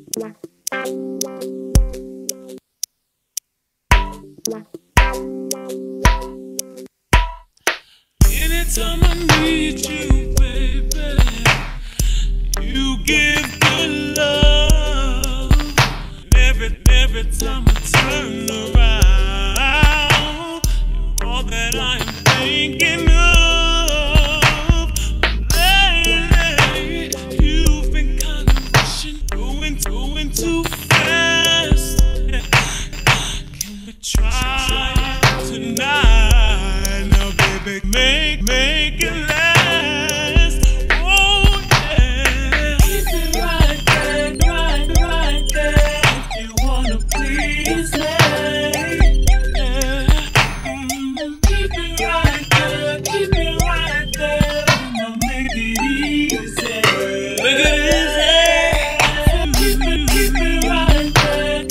Anytime I need you, baby, you give good love. Every time I turn around, you're all that I am thinking of. Lately, you've been kind of rushing, going too fast. Can we try tonight? Now, baby, make it last. Oh yeah, keep it right there, right there. If you wanna please me, yeah. Keep it right there, and I'll make it easy. Make it easy. Keep it right there,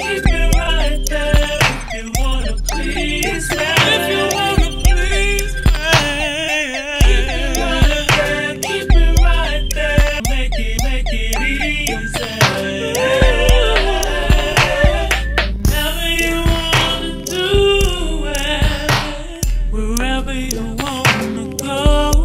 if you wanna please me. If you wanna please me, keep it right there, make it easy. Whenever you wanna do it, wherever you wanna go,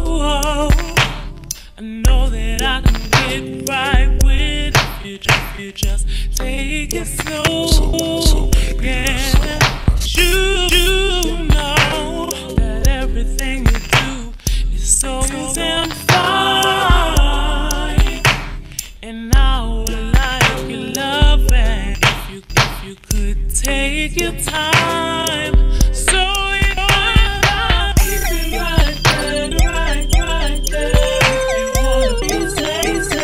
I know that I can get right with you if you just take it slow. Yeah, you know that everything you do is so damn fine, and I would like your loving if you could take your time. So keep it right there, right there. If you wanna please me,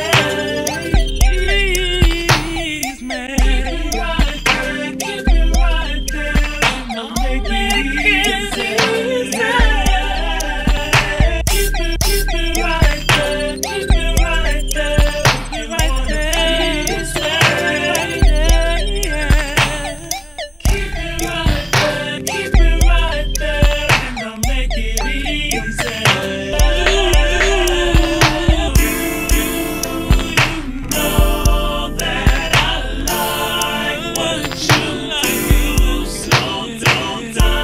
keep it right there, and I'll make it easy. Keep it right there, keep it right there. If you wanna please me, keep it right there, and I'll make it easy. You know that I like what you do, so don't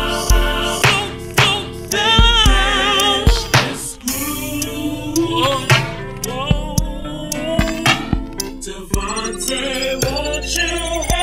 dash this groove. Devontae, won't you